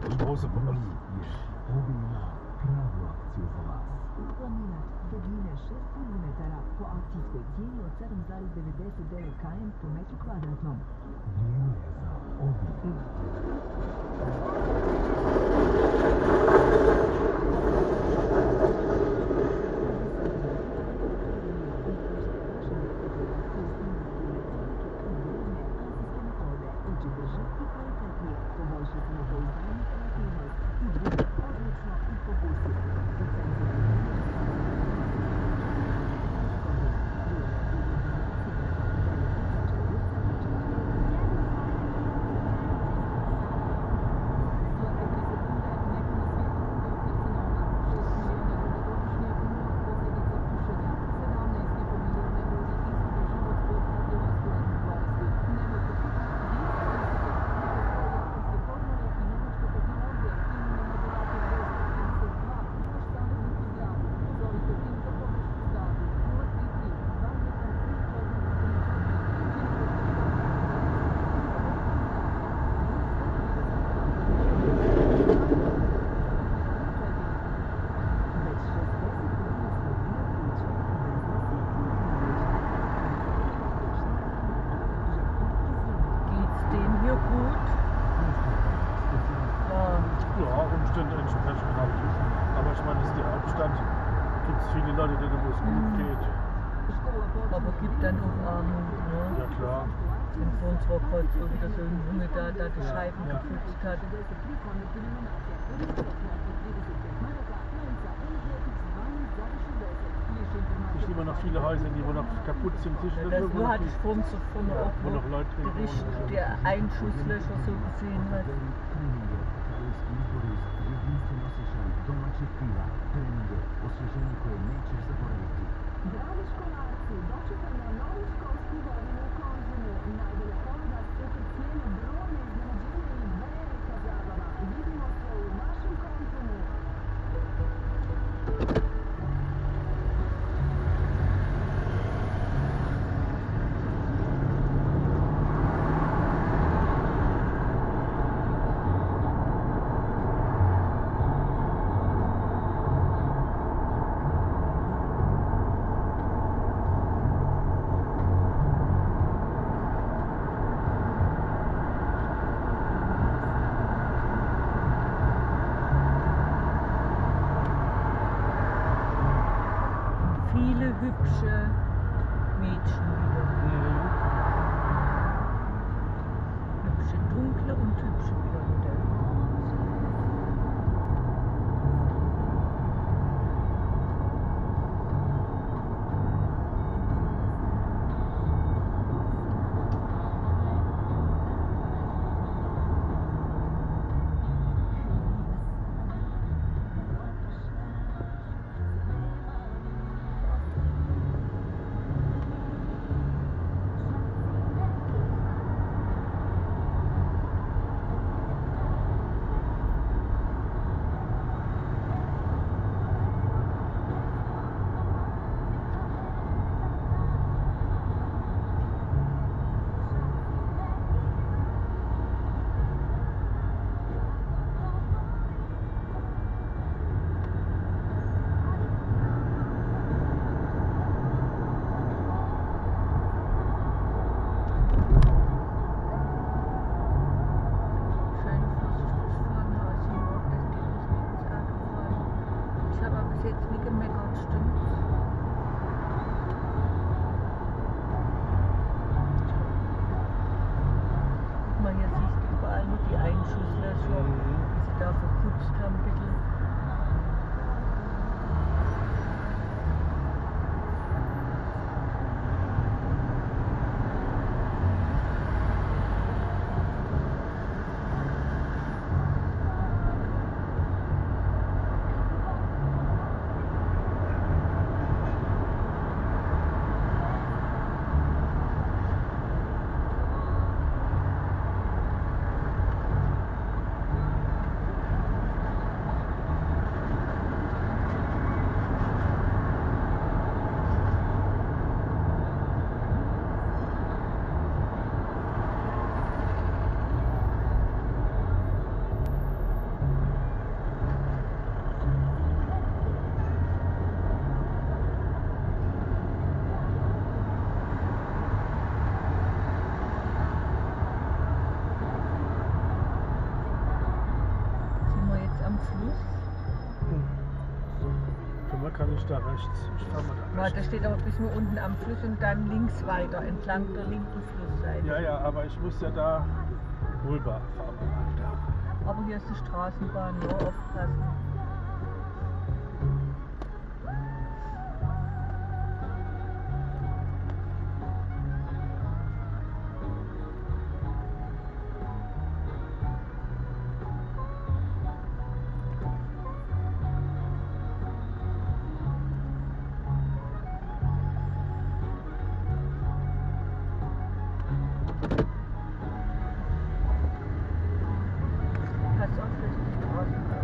Große Bock. Planirat debljine 6 mm po akcijskoj cijeni od 7,99 km po metru kvadratnom. Vrijeme je za obilje. Entsprechend halt. Aber ich meine, das ist der Abstand. Gibt es viele Leute, denen wo es gut geht. Aber gibt dann auch Armut, ne? Ja klar. Und vor uns war gerade so wieder so ein Junge da die Scheiben geputzt hat. Ich sehe immer noch viele Häuser, die wo noch kaputt sind. Das wo hatte ich vor uns auch, wo noch Leute drin Bericht, der Einschusslöcher so gesehen hat. Dragi školarci, dočekajmo novu školsku godinu u Konzumu. Najbolja ponuda, super cijene, brojne iznenađenja i velika zabava. Vidimo se u vašem Konzumu. Hübsche Mädchen wieder. Hübsche dunkle und hübsche blonde. Mal kann ich da rechts. Ich fahr mal da Ja, rechts. da steht aber bis nur unten am Fluss und dann links weiter, entlang der linken Flussseite. Ja, ja, aber ich muss ja da rüber. Fahren wir mal da. Aber hier ist die Straßenbahn, nur aufpassen. Pass auf, das ist die Straßenbahn.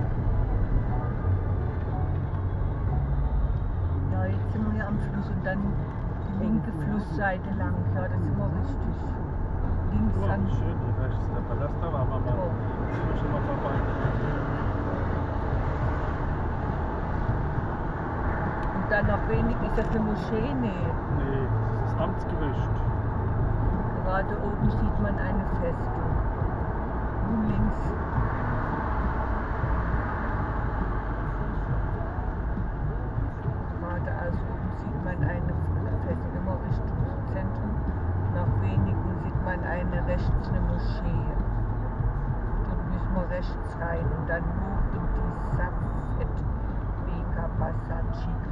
Ja, jetzt sind wir hier am Fluss und dann die linke Flussseite lang. Ja, da sind wir richtig. Links Guck mal, an. wie schön hier rechts der Palast, da waren wir mal. Oh. Sind wir schon mal vorbei. Und dann noch wenig ist das eine Moschee. Nee. Nee, das ist das Amtsgericht. Gerade oben sieht man eine Festung. Und links. Geradeaus oben sieht man eine Festung, immer Richtung Zentrum. Nach wenigen sieht man rechts eine Moschee. Dort müssen wir rechts rein und dann hoch in die Safet Beka Basachika.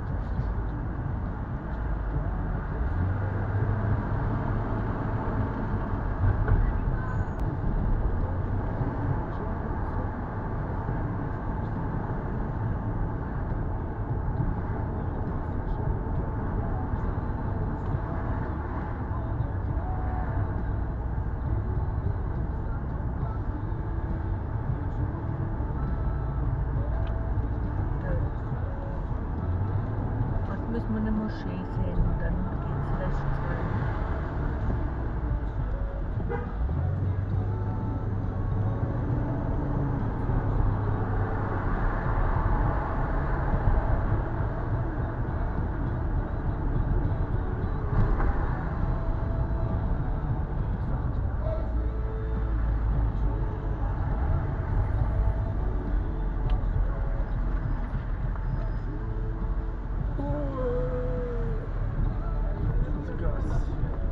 Dort müssen wir eine Moschee sehen und dann geht's rechts rein. Das Gas.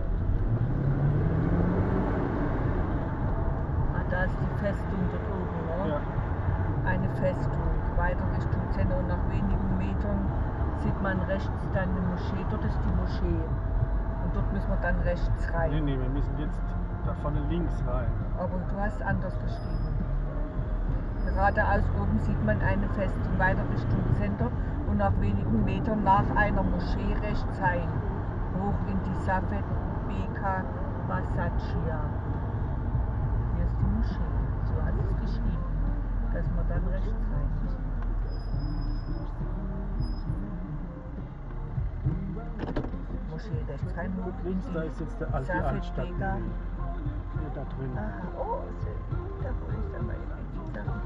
Ah, da ist die Festung dort oben, ne? Ja. Eine Festung. Weiter Richtung Zentrum und nach wenigen Metern sieht man rechts dann eine Moschee. Dort ist die Moschee. Und dort müssen wir dann rechts rein. Nee, nee, wir müssen jetzt da vorne links rein. Aber du hast anders geschrieben. Geradeaus oben sieht man eine Festung weiter Richtung Zentrum und nach wenigen Metern nach einer Moschee rechts rein. Hoch in die Safet Beka Basachia. Hier ist die Moschee. So hat es geschrieben. Dass wir dann rechts rein müssen. Moschee rechts rein. Hoch in Links, da die ist jetzt der alte Safet Altstadt. Beka. Hier da drin. Aha, oh, schön. Da wo ich aber die Sachen.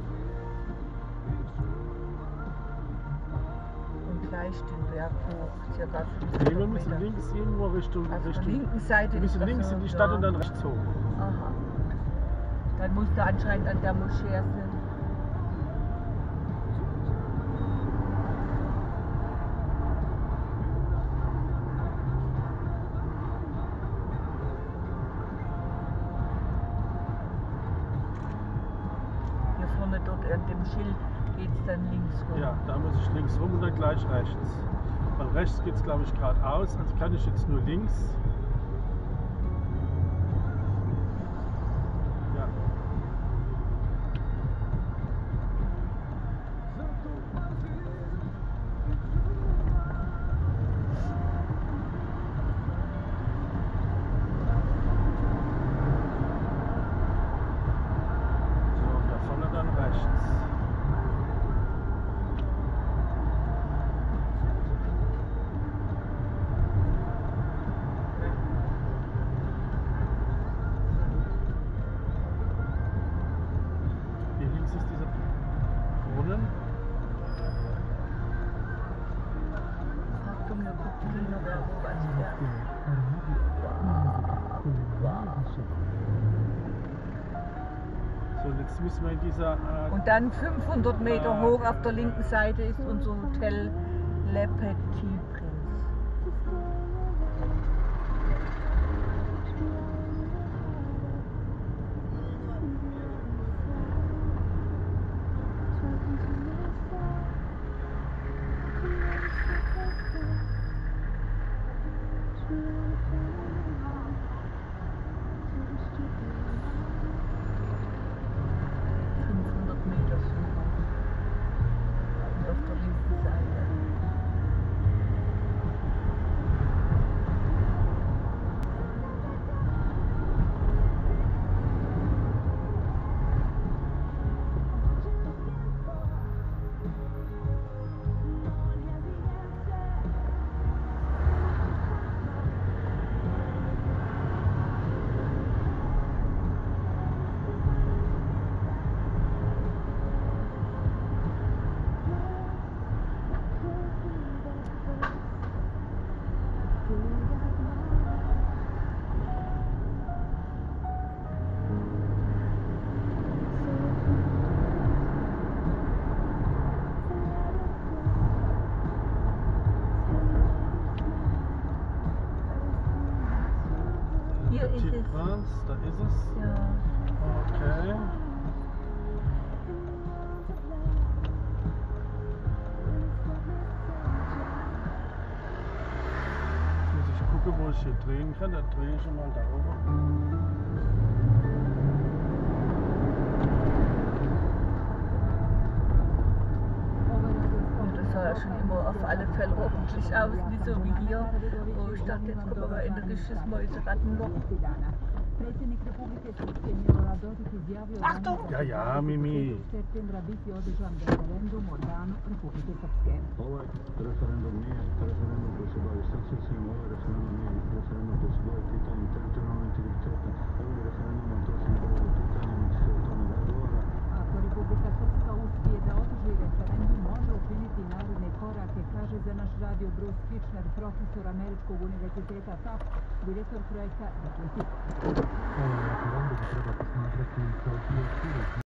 Und gleich den Berg hoch, circa 500 Nee, wir müssen Meter. links irgendwo Richtung. Auf der Richtung linken Seite wir müssen ist links das in die so, Stadt ja. und dann rechts hoch. Aha. Dann musst du anscheinend an der Moschee sind. Hier vorne dort an dem Schild geht es dann links rum. Ja, da muss ich links rum und dann gleich rechts. Weil rechts geht es, glaube ich, geradeaus, also kann ich jetzt nur links. Ja. So, und da vorne dann rechts. Hier links ist dieser Brunnen. Achtung, da guckt die Kinowerbung was der. So, und jetzt müssen wir in dieser Und dann 500 Meter hoch auf der linken Seite ist unser Hotel Le Petit Prince. Hier ist Petit es. Prince, da ist es. Ja. Okay. Jetzt muss ich gucken, wo ich hier drehen kann. Da drehe ich mal darüber. Das sah ja schon immer auf alle Fälle ordentlich aus, nicht so wie hier, wo ich dachte, jetzt kommen wir in ein richtiges Mäuserattenloch. Achtung! Ja, ja, Mimi. Ovaj referendum nije referendum koji se bavi statusom, ovaj referendum nije referendum koji se bavi pitanjem teritorijalnog integriteta. Ovim referendumom to se ne bavi pitanjem, niti se o tome razgovara. Ako Republika Srpska uspije da održi referendum, može učiniti naredne korake, kaže za naš radio Bruce Kitchener, profesor Američkog univerziteta Tufts, direktor projekta. Ovaj referendum treba posmatrati kao dio šireg